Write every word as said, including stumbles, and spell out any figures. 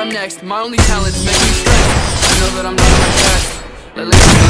I'm next. My only talents make me stressed. I know that I'm not my best. Lately,